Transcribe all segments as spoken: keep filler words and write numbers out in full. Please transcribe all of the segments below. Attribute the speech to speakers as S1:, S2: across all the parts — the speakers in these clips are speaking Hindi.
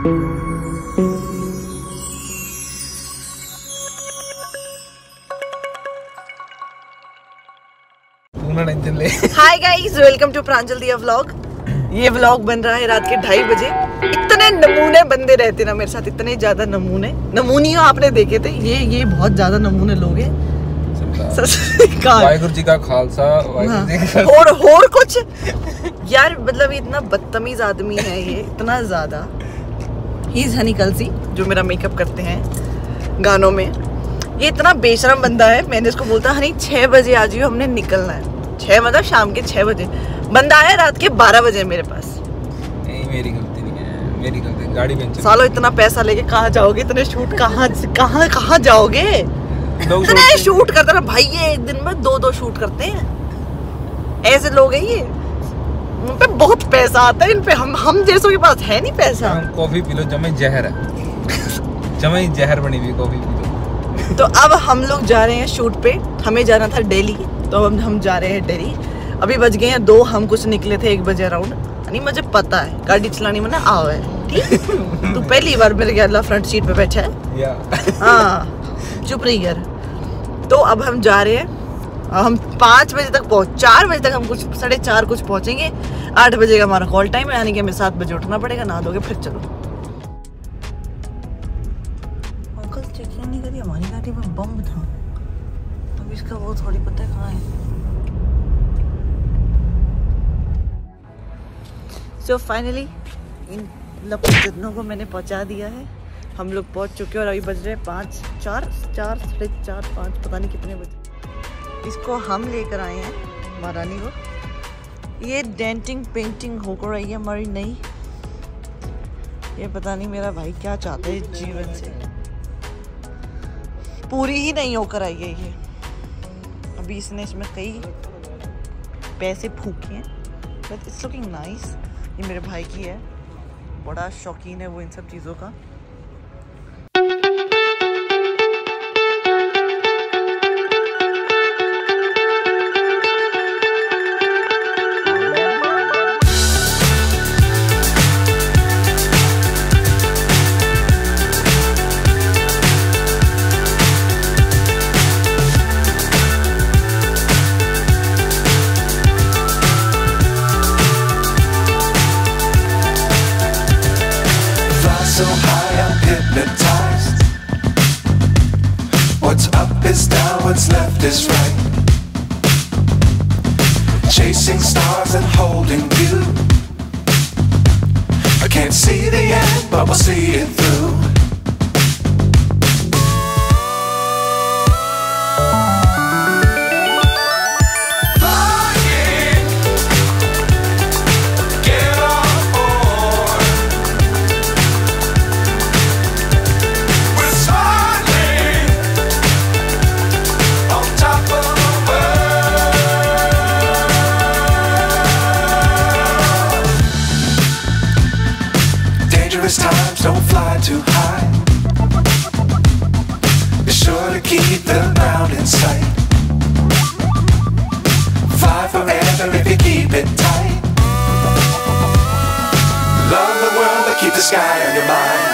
S1: Hi guys, welcome to Pranjal Diya vlog. ये व्लॉग बन रहा है रात के ढाई बजे। इतने नमूने बंदे रहते ना मेरे साथ, इतने ज्यादा नमूने नमूनियों आपने देखे थे। ये ये बहुत ज्यादा नमूने लोग हैं।
S2: वाहिगुरु जी का खालसा, वाहिगुरु जी का
S1: और और कुछ यार, मतलब इतना बदतमीज आदमी है ये, इतना ज्यादा। ही इज हनी कलसी, जो मेरा मेकअप करते हैं गानों में। ये इतना बेशरम बंदा है। मैंने इसको बोलता हनी छह बजे आ जाइयो, हमने निकलना है। छह मतलब शाम के छह बजे। बंदा आया रात के बारह बजे मेरे पास।
S2: नहीं, मेरी गलती नहीं है, मेरी गलती। गाड़ी पंचर।
S1: सालो इतना पैसा लेके कहाँ जाओगे? इतने शूट कहाँ कहाँ कहाँ जाओगे? इतने शूट करते ना भाई, ये एक दिन में दो दो शूट करते हैं। ऐसे लोग हैं ये, उन पे बहुत पैसा आता है। इन पे हम हम जैसों के पास है नहीं पैसा।
S2: कॉफी पी लो, जमे जहर है। जमे जहर बनी हुई कॉफी पी लो।
S1: तो अब हम लोग जा रहे हैं शूट पे। हमें जाना था दिल्ली, तो हम हम जा रहे हैं दिल्ली। अभी बज गए हैं दो, हम कुछ निकले थे एक बजे अराउंड। नहीं, मुझे पता है गाड़ी चलानी में ना आओ है, ठीक। तू पहली बार मेरे ख्याल फ्रंट सीट पे बैठा है। हाँ, चुप रही यार। तो अब हम जा रहे हैं। हम पाँच बजे तक पहुँच चार बजे तक हम कुछ साढ़े चार कुछ पहुँचेंगे। आठ बजे का हमारा कॉल टाइम है, यानी कि हमें सात बजे उठना पड़ेगा। नहा दोगे फिर चलो। अंकल चेकिंग नहीं करी, हमारी गाड़ी में बम था। अब इसका वो थोड़ी पता है कहाँ है। सो फाइनली इन लपटनों को मैंने पहुंचा दिया है। हम लोग पहुंच चुके हैं और अभी बज रहे हैं पाँच चार चार साढ़े चार पाँच, पता नहीं कितने बजे। इसको हम लेकर आए हैं, महारानी को। ये डेंटिंग पेंटिंग होकर रही है हमारी नई। ये पता नहीं मेरा भाई क्या चाहता है जीवन से, पूरी ही नहीं होकर आई है ये। अभी इसने इसमें कई पैसे फूके हैं, बट इट्स लुकिंग नाइस। ये मेरे भाई की है, बड़ा शौकीन है वो इन सब चीज़ों का।
S3: So high I'm hypnotized. What's up is down, what's left is right. Chasing stars and holding you. I can't see the end, but we'll see it through. Times don't fly too high. Be sure to keep the ground in sight. Fly forever if you keep it tight. Love the world but keep the sky on your mind.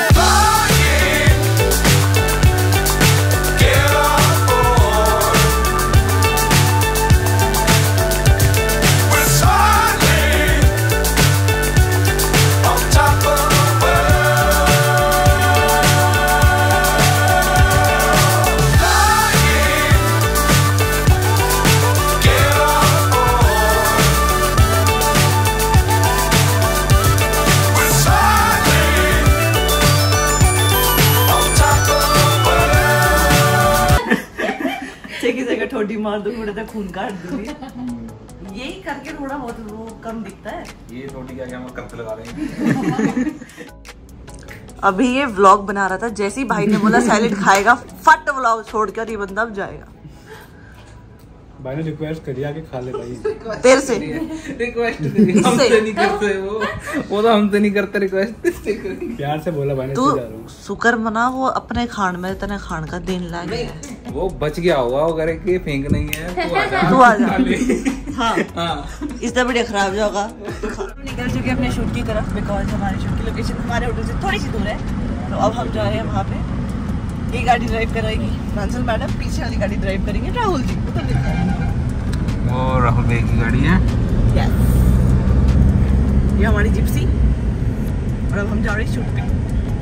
S1: ठोडी मार दो, थोड़ा सा खून काट दूंगी। यही करके थोड़ा बहुत वो कम दिखता है।
S2: ये रोटी क्या हम कब लगा देंगे।
S1: अभी ये व्लॉग बना रहा था, जैसे ही भाई ने बोला सैलेड खाएगा, फट व्लॉग छोड़कर ये बंदा अब जाएगा।
S4: भाई ने रिक्वेस्ट करी आके खा ले भाई।
S1: तेरे से
S2: रिक्वेस्ट हमसे नहीं करते वो वो तो हमसे नहीं करते रिक्वेस्ट।
S4: प्यार से बोला भाई ने।
S1: तू शुक्र मना वो अपने खान में तने खान का दिन लागे।
S2: वो बच गया होगा वो करे के फेंक नहीं है। तू आ जा,
S1: तू आ जा। हाँ
S2: हाँ
S1: इससे बढ़िया खराब जाएगा। निकल चुके अपने शूट की तरफ बिकॉज हमारी शूट की लोकेशन हमारे होटल से थोड़ी सी दूर है। तो अब हम जा रहे हैं वहाँ पे। ये गाड़ी ड्राइव कराएगी प्रांजल मैडम, पीछे वाली गाड़ी ड्राइव करेंगे राहुल जी। उधर दिखता है
S2: वो राहुल भाई की गाड़ी है।
S1: yes. ये हमारी जिप्सी और अब हम जा रहे हैं शूट पे।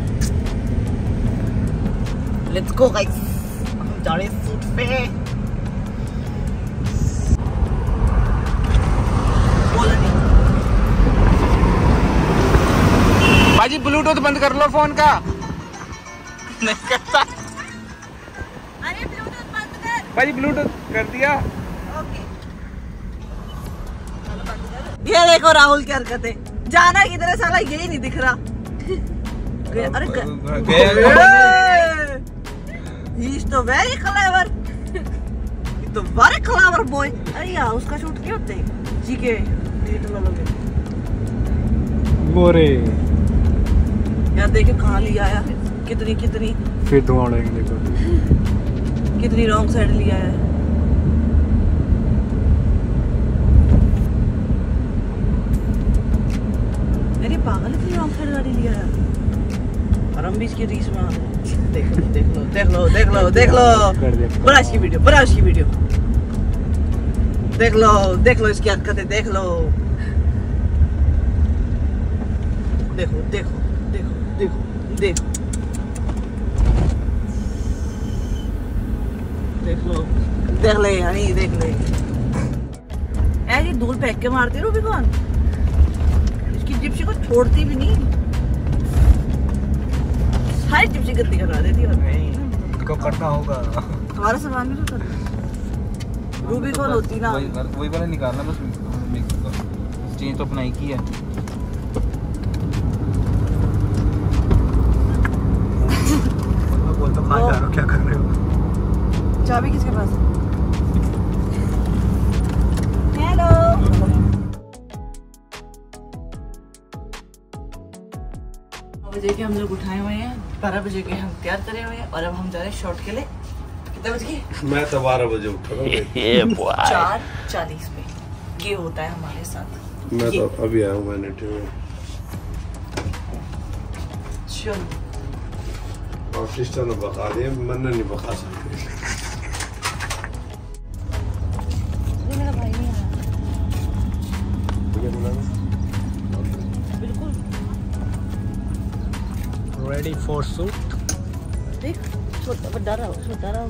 S1: लेट्स गो गाइस, हम जा रहे हैं शूट पे।
S2: बाजी ब्लूटूथ बंद कर लो फोन का। नहीं करता।
S1: अरे ब्लूटूथ बंद कर।
S2: बाजी ब्लूटूथ कर दिया।
S1: ओके ये देखो राहुल की हरकतें। जाना किधर है साला, यही नहीं दिख रहा। अरे ही इज तो वेरी क्लेवर, ही तो वेरी क्लेवर बॉय। अरे यार उसका शूट क्यों होते जी के डिजिटल वालों के।
S4: मोरे
S1: यार देखे कहाँ लिया है, कितनी कितनी
S4: फिर धुआं उड़ाएंगे देखो।
S1: कितनी रॉन्ग साइड लिया है। अरे पागल इतनी रॉन्ग साइड गाड़ी लिया है और हम भी इसकी रीस में आ गए। देख लो देख लो देख लो देख लो देख लो बड़ा इसकी वीडियो, बड़ा इसकी वीडियो देख लो देख लो इसकी हरकतें देख लो। देखो देखो देखो देखो देखो देख लो देख ले यानी देख ले। ऐसी धूल फेंक के मारती रूबी कौन, इसकी जिप्सी को छोड़ती भी नहीं, हर जिप्सी गंदी करा देती है।
S2: को करना होगा
S1: हमारा सामान भी तो करना। रूबी कौन होती ना,
S2: वही वही वाला निकालना बस, चेंज तो अपना ही की है।
S4: बोल तो कहाँ जा रहे हो, क्या कर रहे हो?
S1: चाबी किसके पास है? हेलो नौ बजे के हम लोग उठाए हुए हैं, बारह बजे के हम तैयार करे हुए हैं और अब हम जा रहे हैं शॉट के लिए। कितने बज गए?
S5: मैं तो बारह बजे उठा
S1: चार चालीस पे ये होता है हमारे साथ।
S5: मैं
S1: ये।
S5: तो अभी आया हूँ मैंने में
S1: चलो
S5: आर्टिस्टों ने बका दिए, मैंने नहीं बका सकते।
S1: मेरा भाई नहीं आया बिल्कुल।
S4: Ready for shoot.
S1: देख छोटा बड़ा रहा छोटा रहा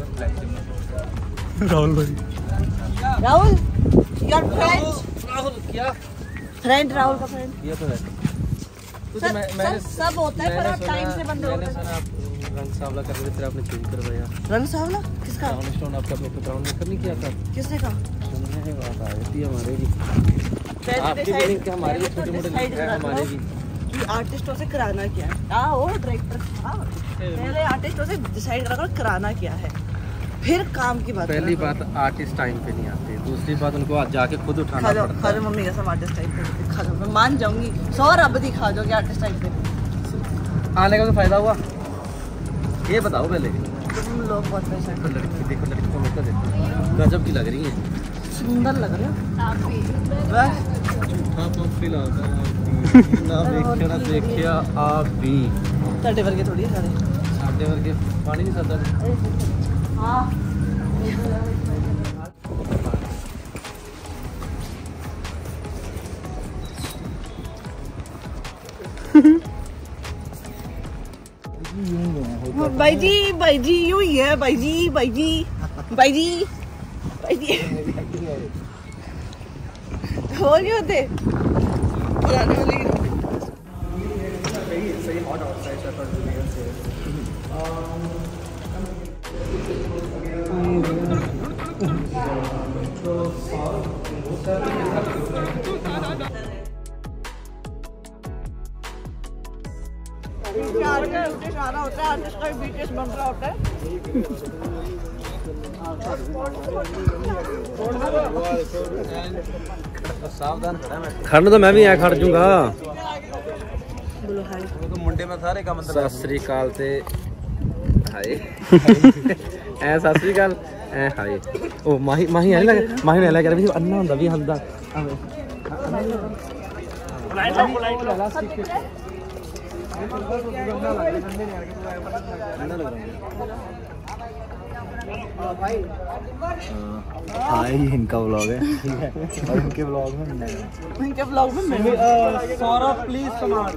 S4: राहुल भाई,
S1: राहुल योर फ्रेंड।
S2: राहुल क्या
S1: फ्रेंड राहुल का फ्रेंड
S2: ये तो है।
S1: सब, सब, सब होता है पर आप टाइम से बंद हो
S6: मैंने सुना आप रंग सांवला कर रहे थे, फिर आपने चेंज करवाया।
S1: रंग सावला किसका?
S6: ब्राउन स्टोन आपका अपने ब्राउन मेकअप नहीं किया था?
S1: किसने कहा?
S6: सुनने बात आ जाती है हमारे भी, आपकी भी नहीं कि हमारे भी छोटे मोटे हमारे भी
S1: कि आर्टिस्टों से कराना क्या है। हाँ वो डायरेक्टर पहले आर्टिस्टों से डिसाइड करा कराना क्या है, फिर काम की बात।
S6: पहली बात आर्टिस्ट टाइम पे नहीं आते, दूसरी बात उनको आज जाके खुद उठाना
S1: खा जाओ
S6: पड़ता
S1: खा
S6: है।
S1: जाओ मम्मी का सब आर्टिस्ट टाइम पे खा जाओ, मैं मान जाऊंगी सौ रब दी खा जाओगे आर्टिस्ट टाइम पे।
S6: आने का तो फायदा हुआ ये बताओ पहले।
S1: तुम लोग बहुत पैसा
S6: तो लड़की देखो, लड़की को मौका देखो, गजब की लग रही है,
S1: सुंदर लग रहे हो बस।
S6: झूठा पंफिल आता है ना देखिया ना देखिया आप भी
S1: साढ़े वर्गे थोड़ी है साढ़े
S6: साढ़े वर्गे पानी नहीं सकता।
S1: हाँ भाई जी भाई जी यूं ही है भाई जी भाई जी भाई जी भाई जी हो नहीं होते पुराने वाले आना होता है, आर्टिस्ट का बीटीएस बन रहा होता है।
S6: सावधान खड़ तो मैं भी यहाँ खड़ जूंगा।
S1: बोलो हाय।
S2: तो मुंडे में सारे का मतलब
S6: सत श्री अकाल ते हाय ऐ सत श्री अकाल ए हाय ओ माही माही है लगा माही ने लगा भी अन्ना ਹੁੰਦਾ ਵੀ ਹੰਦਾ
S7: हाँ ये इनका व्लॉग है ठीक है और इनके व्लॉग में मैं
S1: इनके व्लॉग में मैं
S6: सौरभ प्लीज समार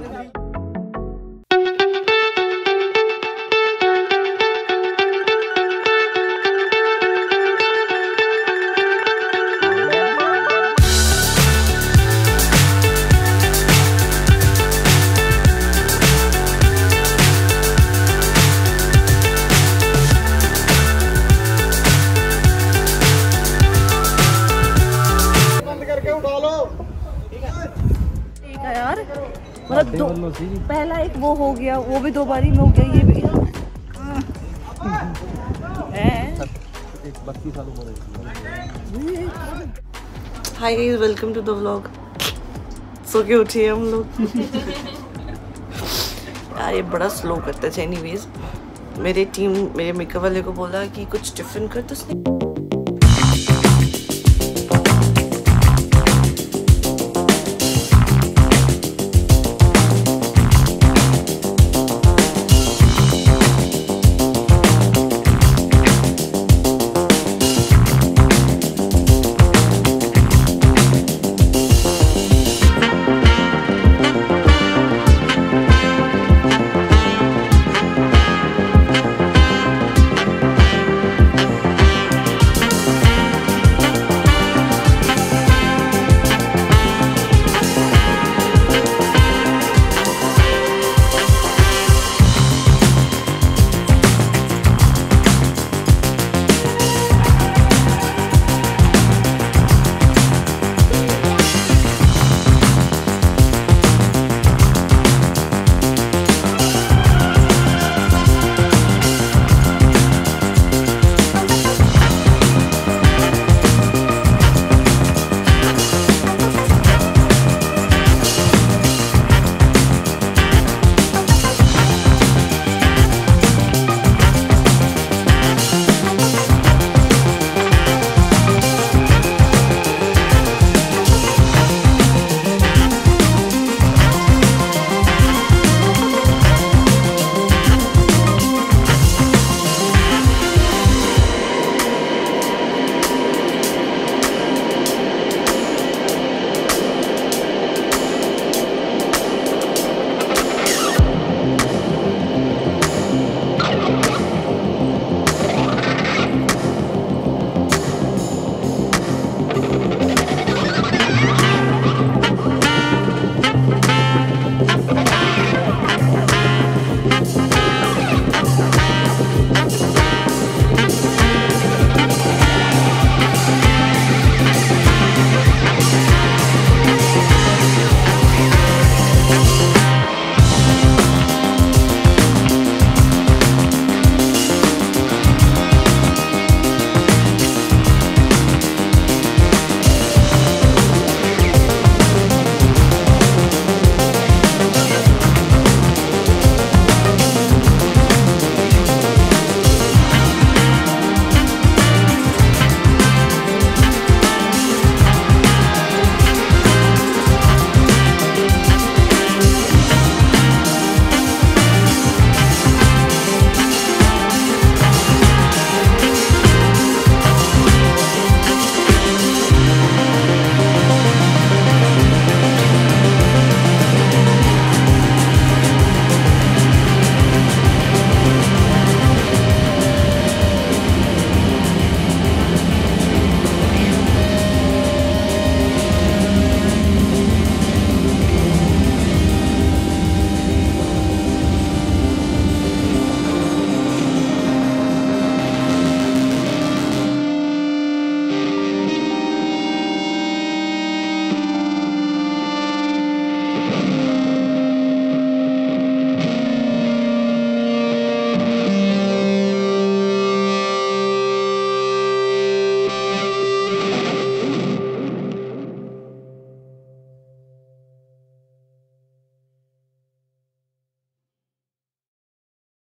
S1: यार मतलब दो पहला एक वो हो गया वो भी दो बारी में हो गया ये भी hi guys welcome to the vlog so cute है हम लोग यार ये बड़ा स्लो करता है एनीवेज मेरे टीम मेरे मेकअप वाले को बोला कि कुछ टिफिन कर तो उसने